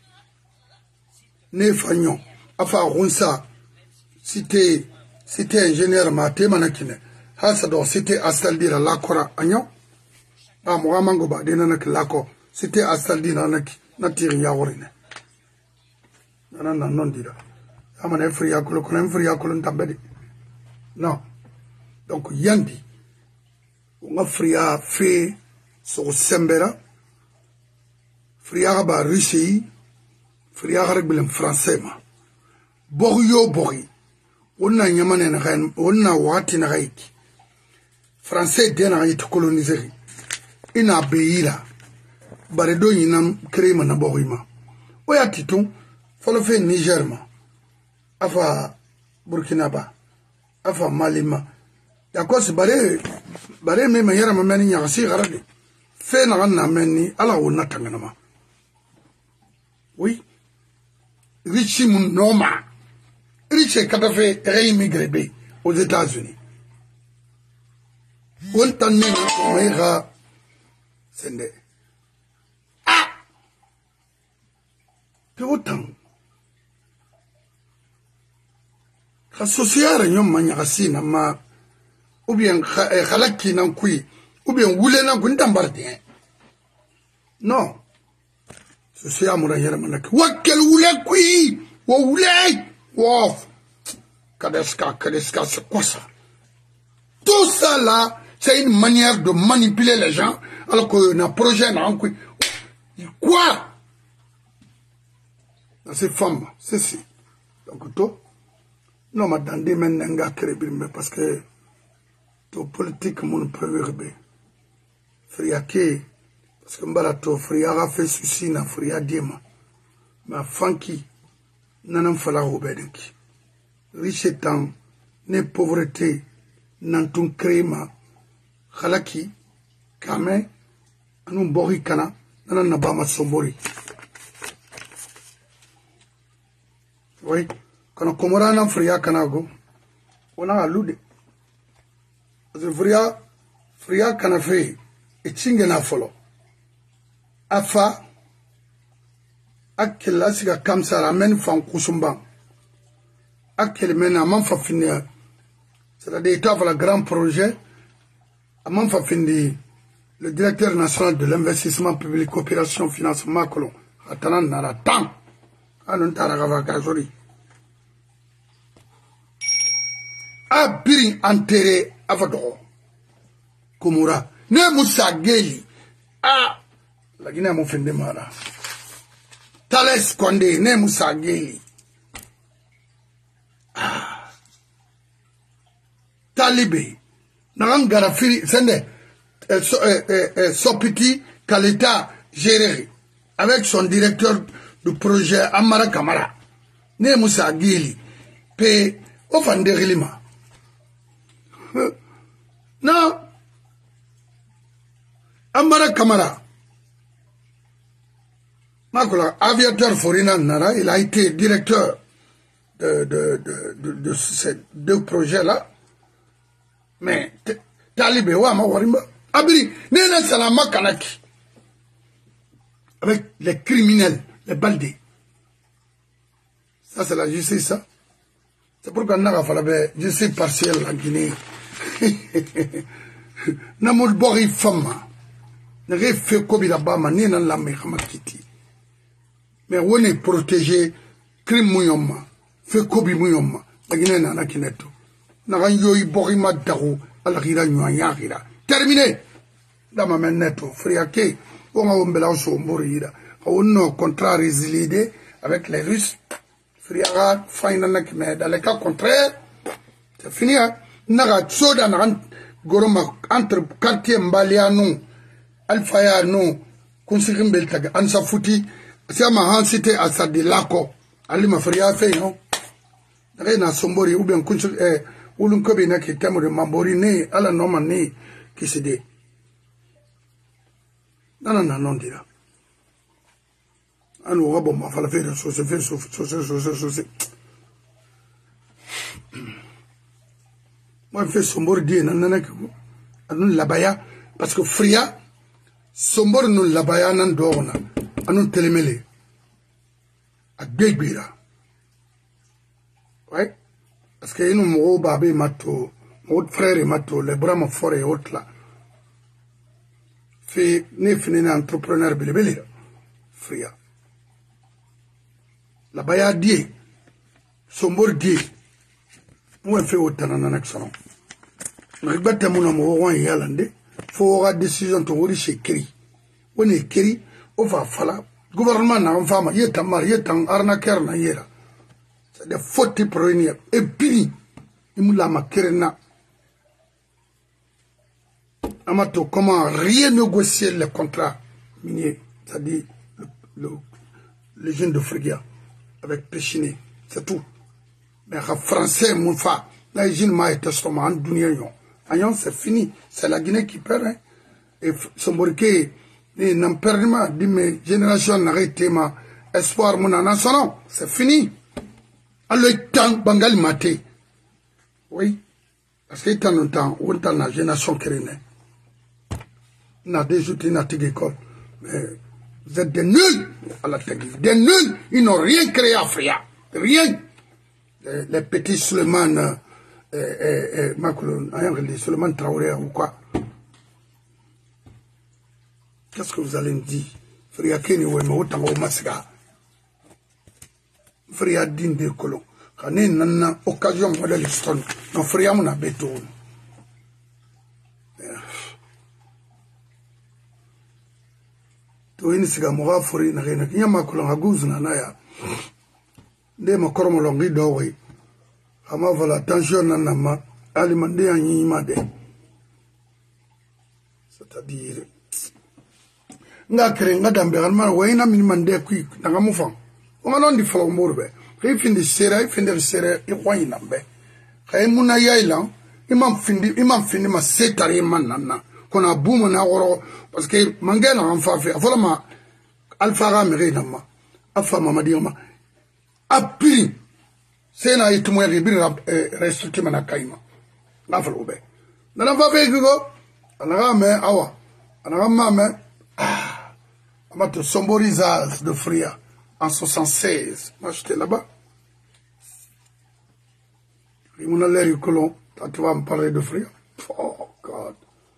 A: ne fanyo afa ronsa cité cité ingénieur ma tema nakine hasa do cité astaldira lakora anyo ba mo amango ba dena nak lako cité astaldira nak natiri ya worine nana nan non dira amana free yakolo kono free yakolo ntambedi non donc yandi nga free a fait so sembera free a ba rishi free a rek bilen français ma boryo bori onna nyamane na kan onna wati na gaiki français dena yi to coloniser ina beira bare do nyinam krema na borima oya titon folo fe Niger ma afa Burkina ba afa Mali ma yakos bare bare me mayara ma meni nyasi garabe fe na na meni ala wona tangana ma oui richi mun noma riche kata fe réimmigré aux États-Unis on tanne meira sende ah te autant ka sociara nyom manya kasina ma ou bien khalaki nan kui ou bien wule nan kun tambarde non sociara mo yara manaki wakel wule kui wo wule wow kadeska kadeska c'est quoi ça tout ça là c'est une manière de manipuler les gens alors qu'on a un projet dans quoi quoi ces femmes c'est si donc toi non madame des menenga crédible parce que to politique mon préféré friake parce que mbala to friara fait souci na fria dima ma fanki nanam fala obedenki riche temps ne pauvreté nantun krema khalaki kame anu bori kana nanan nabama sombori oui kana komorana fria kana go ona alude parce fria fria kana fe e chinge na folo afa akela siga kamsara men fan kusumba akele mena man fa finir c'est-à-dire tu as le grand projet man fa findi le directeur national de l'investissement public coopération financement colon atanan nara tam anon taragava gazori a biri enterré avado komura ne musageli a la Guinée mo fende mara Tales Condé ne musageli ah Talibé nan garafiri sende euh, so, euh, euh, Sopiti Kalita géré avec son directeur du projet Amara Kamara ne musageli pe ofanderilima non Amara Kamara Makola, aviateur foreigner Nara, il a été directeur de, de, de, de, de ces deux projets-là. Mais, Talibé, wa ma warimba. Abiri, nena salama kanaki. Avec les criminels, les baldés. Ça, c'est la justice, ça. C'est pourquoi on a fait justice partielle en Guinée. Namul bori fama. Nere fe kobi la bama, nena la me kiti. mais on est protégé crime mouyoma fait kobi mouyoma agine nana kineto nagan yoy borima dago alghira nyanya gira terminé dama meneto friake on a ombela so morira on a contrat résilié avec les Russes friara faina nakme dans le cas contraire c'est fini naga soda nagan goroma entre quartier mbaliano alfaya no kunsirim beltaga ansa futi siama han cité asadi lako ali mafria fe no na sombori ou bien kunsu eh ulun kobe na ki tamo de mambori ne ala noma ne ki sede nana na non dira anu wabo ma fala fe so se fe so so so so so moi fait sombori di nana ki anu labaya parce que fria sombori non labaya nan dona anu telemele a gbira ouais parce que nous mo babé mato mon frère mato les bras me foré autre là fait ne fini entrepreneur belebele fria la baya die sombor die mo fait autant nan action ngbata mo mo won yalande fo ga décision to wori shekri on écrit on va fala gouvernement na on fama yeta mar yetan arnaqueur na yera c'est des fautes pour réunir et puis il la makerna amato comment rien négocier les contrats miniers c'est-à-dire le, le, les jeunes de Frigia avec Péchiné c'est tout mais les français mon fa la jeune ma est testament en dunia yon ayon c'est fini c'est la Guinée qui perd hein? Et son borké n'en perd pas de mes générations n'arrêtent ma espoir mon nation c'est fini. Alors, tant bangal maté. Oui. Parce que tant longtemps, on a la génération qui est née. On a des outils, on a des écoles. Mais vous êtes des nuls à la tête. Des nuls. Ils n'ont rien créé à Fria. Rien. Les, les petits Suleiman, euh, euh, euh, Suleiman Traoré ou quoi. Qu'est-ce que vous allez me dire? Fria Keni ou Mouta ou Masga. Fria din de colon. Quand nana occasion de l'histoire, non fria mon abeto. To ini siga moga fori na rena nyama colon aguz na naya. De ma kormo longi dowe. Ama vala tension nana ma alimande anyi made. C'est-à-dire nga kere nga dambe alma wayna min mande ku na ngamufa. On a non di falo morbe. Kay findi sera, i findi sera i kwani nambe. Kay muna yailan, imam findi imam findi ma setari man nanna. Kona boom na woro parce que mangela en fafe. Afola ma alfara mere namma. Afa mamadi ma. Apiri. Sena itumo ya ribiri restructure mana kaima. Na falo be. Na na fafe go. Anaga me awa. Anaga ma me ah. Amato somborizaz de Fria. En soixante-seize, moi j'étais là-bas. Il m'a l'air du colon. Tu vas me parler de Fria. Oh God.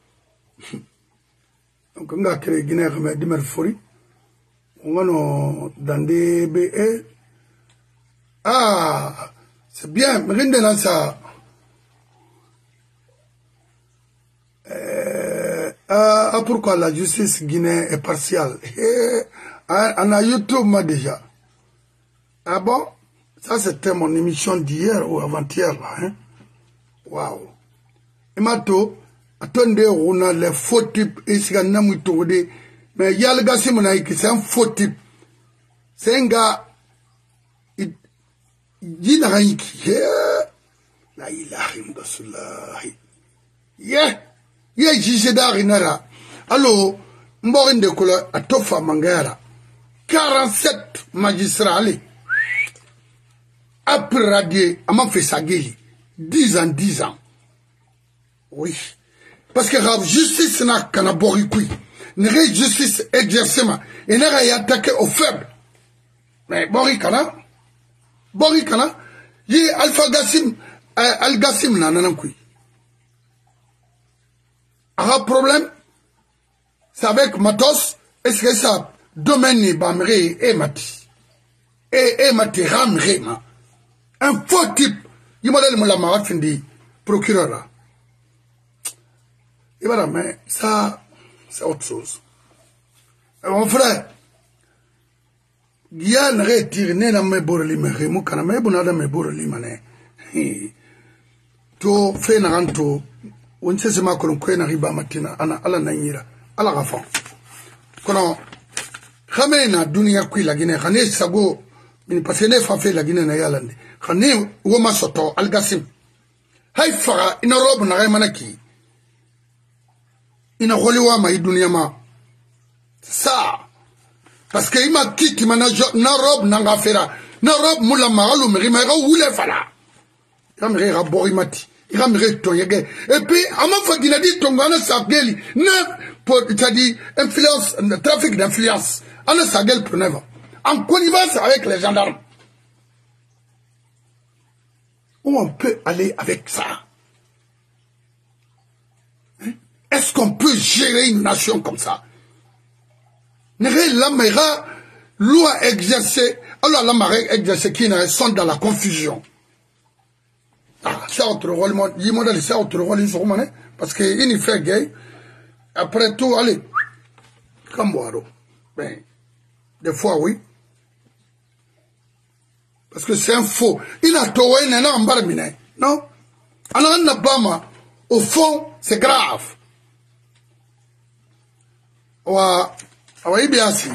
A: Donc on a créé Guinée Remède Merfori. On va dans des B E. Ah, c'est bien. Mais rien de ça. Euh, ah, pourquoi la justice guinéenne est partiale? On a YouTube, moi, déjà. Ah bon? Ça, c'était mon émission d'hier ou avant-hier, là, hein? Waouh! Et maintenant, attendez, on a les faux types, et c'est un homme qui mais il y a le gars, c'est un faux type. C'est un gars, il dit la rien qui est, la ilaha illallah. Yeah! Yeah, j'ai d'arinara. Alors, m'borine de couleur, à Tofa Mangara. quarante-sept magistrats, allez. Après radier, à m'a fait sa guéri. dix ans, dix ans. Oui. Parce que la justice n'a qu'un boricui. N'a justice exercement. Et n'a rien attaqué aux faibles. Mais boricana. Boricana. Yé Alpha Gassim. Al Gassim n'a n'a n'a un problème. C'est avec Matos. Est-ce que ça domaine Bamré et Mati? et Matiram Rema. Un faux type. Il m'a donné la marat fin dit procureur là. Et voilà, mais ça, c'est autre chose. Et mon frère, Gia n'a retiré na me borli me remu kana me bunada me borli mane. To fe na ranto, on se sema kolon kwe na riba matina ana ala na nyira ala gafon. Kono khame na dunia kwi la Guinée khane sago min pasene fa fe la Guinée na yalande. Khane wo ma soto al gasim. Hay fara ina rob na ray manaki. Ina kholi wa ma dunia ma. Ça parce que il m'a qui qui m'a na robe nanga fera na robe mula magalu meri mera wule fala il m'a ra borimati il m'a to yege et puis ama fadina di tongana sageli ne pour c'est-à-dire influence trafic d'influence ana sagel pour never en connivence avec les gendarmes où on peut aller avec ça hein? Est-ce qu'on peut gérer une nation comme ça? La mera loi exercée, alors la marée exercée qui sont dans la confusion. Ah, c'est autre rôle, dis-moi c'est autre rôle, parce qu'il y fait gay. Après tout, allez, comme boiro. Ben, des fois, oui. Parce que c'est un faux. Il a toé, il n'a pas de non? Alors, on n'a pas, au fond, c'est grave. Ouah. Awa biasi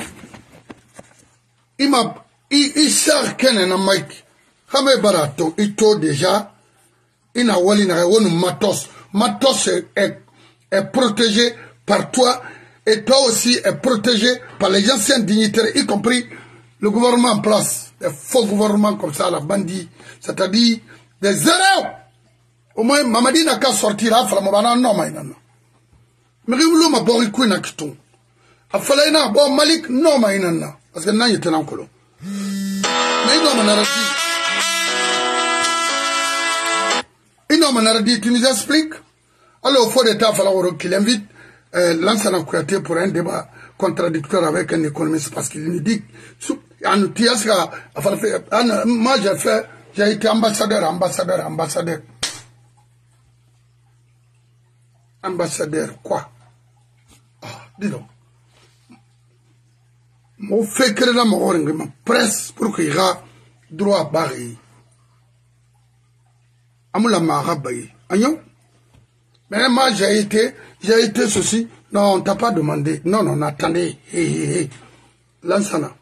A: ima i sar kene na mike khame barato ito déjà ina wali na wonu matos matos est, est, est protégé par toi et toi aussi est protégé par les anciens dignitaires y compris le gouvernement en place des faux gouvernements comme ça la bandit c'est-à-dire des zéros au moins Mamadi n'a qu'à sortir à Flamobana non mais non mais vous ma bori kuina kiton afalaina bon Malik non ma inana parce que nan yete nankolo mais non manaradi ino manaradi tu nous expliques alors il faut d'état falloir qu'il invite euh, Lansana Kouyaté pour un débat contradictoire avec un économiste parce qu'il nous dit en tiaska moi j'ai fait j'ai été ambassadeur ambassadeur ambassadeur ambassadeur quoi ah dis donc mon fait que la mort ma presse pour qu'il y ait droit à Paris. Amoula Marabaye. Agnon? Mais moi j'ai été, j'ai été ceci. Non, on t'a pas demandé. Non, non, attendez. Hé, hé, hé. Lansana.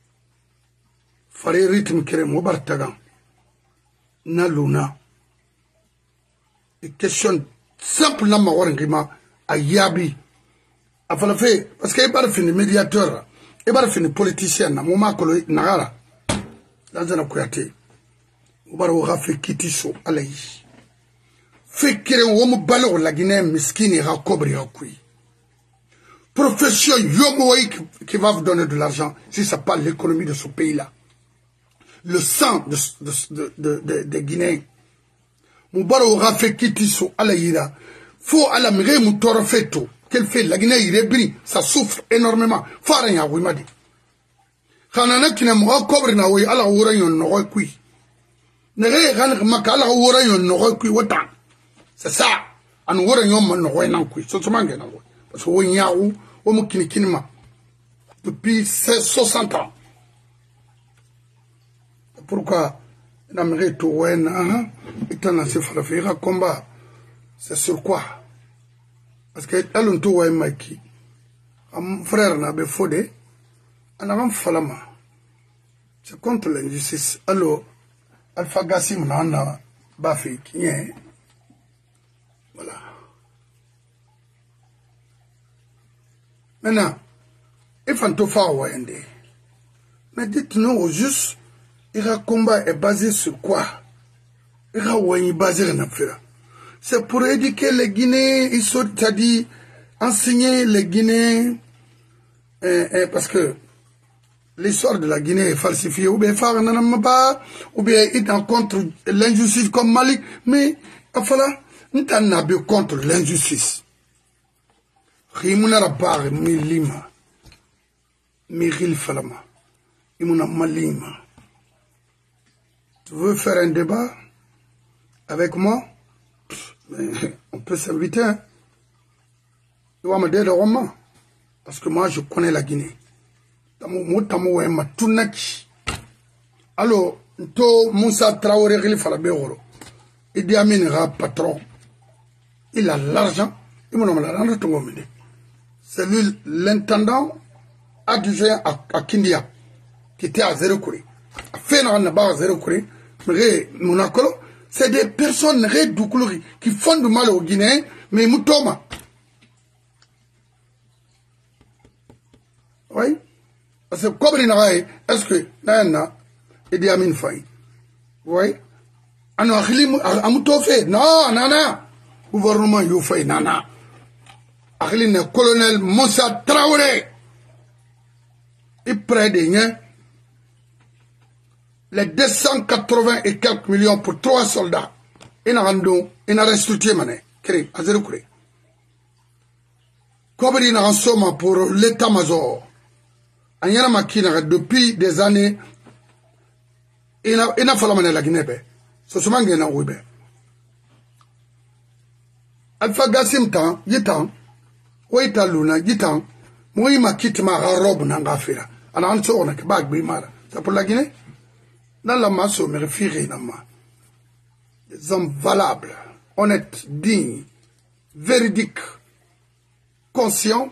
A: Fare rythme kere Mobartagan. Na luna. Une question simple na mort à Yabi. A fallu faire, parce qu'il n'y a pas de fin de médiateur. Il n'y a pas de fin de politicien. Na moma kolo nagara. Lansana Kouyaté. Oubara fait kiti so alayi. Fait qu'il y ait un ballon la Guinée miskine et rakobri rakui. Profession yomoï qui va vous donner de l'argent si ça parle l'économie de ce pays-là. Le sang de, de, de, de, de, de Guinée. Moubara aura fait kiti so alayi là. Faut à la mire moutoro feto. Qu'elle fait la Guinée il est ça souffre énormément. Faut rien à Wimadi. Kanana qui n'a pas cobre na oui ala oura yon no kui. Nere gan makala oura yon no kui wata. C'est ça. An oura yon man no nan kui. So so mangena wo. Parce que oui yaou o mo kini kinima. Depuis soixante ans. Pourquoi n'aimerait tout wen hein étant assez faire combat. C'est sur quoi? Parce que alun to wen maki. Am frère na be fodé. Anam falama. C'est contre l'injustice. Alors, Alpha Gassim n'a pas fait rien. Voilà. Maintenant, il faut tout faire. Mais dites-nous au juste, le combat est basé sur quoi? Il est basé sur quoi? C'est pour éduquer les Guinéens, c'est-à-dire enseigner les Guinéens, eh, eh, parce que l'histoire de la Guinée est falsifiée, ou bien faire pas, ou bien il est contre l'injustice comme Malik, mais il faut là, contre l'injustice. Rimuna par Milima, Miril Falama, Imuna Malima, Tu veux faire un débat avec moi? Mais on peut s'inviter. Hein? Tu vas me dire le roman. Parce que moi, je connais la Guinée. Alors, to Moussa Traoré, il fallait bien. Idi Amin est patron. Il a l'argent. Il m'a dit, c'est lui l'intendant adjoint à, à Kindia, qui était à zéro courrier. Fait à zéro courrier. C'est des personnes qui font du mal aux Guinéens, mais ils tombent. Oui? Parce que comme il est-ce que là, Idi Amin Faye? Oui? Non, non, non. Gouvernement Youfay, nana. Akhline colonel Moussa Traoré. Il près de rien. Les deux cent quatre-vingts et quelques millions pour trois soldats. Il n'a rendu, il n'a restitué mané. Cré, à zéro cré. Comme il n'a en somme pour l'état-major. En yana makina depuis des années. Il n'a, il n'a fallu mané la Guinée. Ce sont des gens qui Alpha Gassim tan, yitan, Waita Luna, yitan, Moïma Kitma robe n'angafira. En answer on a bag bimara. C'est pour la Guinée? Dans la masse, me référer nama. Des hommes valables, honnêtes, dignes, véridiques, conscients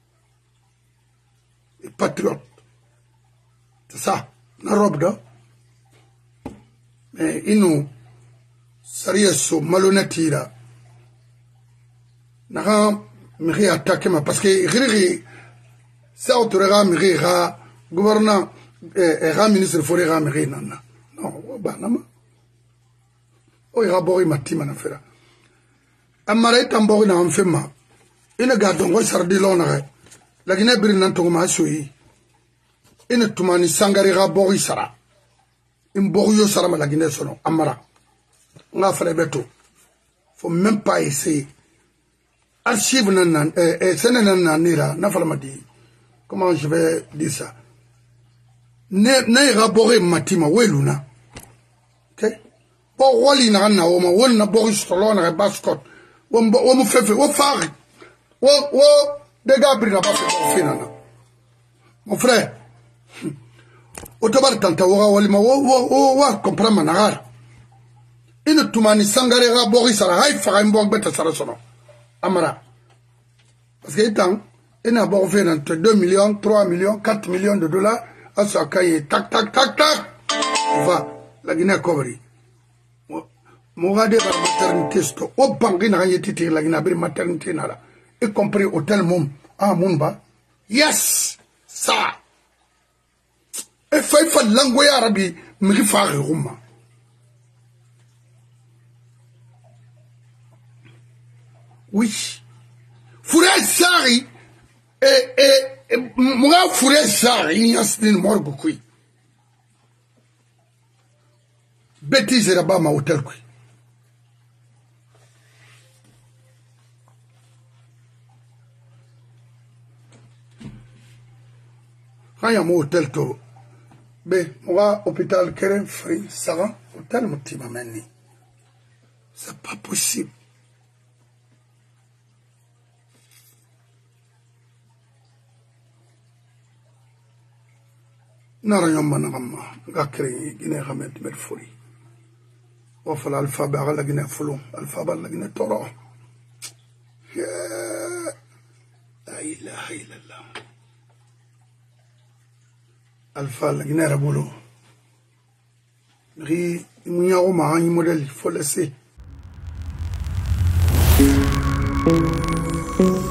A: et patriotes. C'est ça, la robe d'or. Mais ils nous, sérieux, malhonnête, Naga miri attaqué ma parce que riri ça autorera miri ra gouvernant et ra ministre forêt ra miri nana non ba nama o ira bori matima na fera amara tambori na amfema ina gadon go sardi lona la Guinée bir nan to ma soyi ina tumani sangari ra bori sara im bori yo sara ma la Guinée sono amara nga fere beto faut même pas essayer. Archive nan eh sene nan nanira na falamadi comment je vais dire ça ne ne raboré matima weluna OK bo wali na na o ma wonna boris tolona re bascot wo wo mu fefe wo fari wo wo de gabri na passe finana mon frère o tabar tanta wo wali ma wo wo wa comprendre manara ina tumani sangare ra boris ala hay fa mbok beta sara sono Amara. Parce que tant, il n'a pas fait entre deux millions, trois millions, quatre millions de dollars à sa cahier. Tac, tac, tac, tac. On va, la Guinée couvrir. Mourade la maternité, sto. Au banque, n'a rien été la Guinée maternité, nala. Y compris hôtel Moum, à Moumba. Yes! Ça! Et fait, il faut l'angoyer arabe, me rifare rouma. Oui. Fouré Sari et et moi Fouré Sari il y a une mort beaucoup. Bêtise là-bas ma hôtel quoi. Quand il y a mon hôtel to ben moi hôpital Keren Free ça va hôtel mutima meni. C'est pas possible. نرى يوم نغمة غاكري جنيه غمد مرفولي وفل الفابا غلا جنيه فلو الفابا غلا جنيه ترى لا إله إلا الله الفابا جنيه ربولو غي مياو معاني موديل فلسي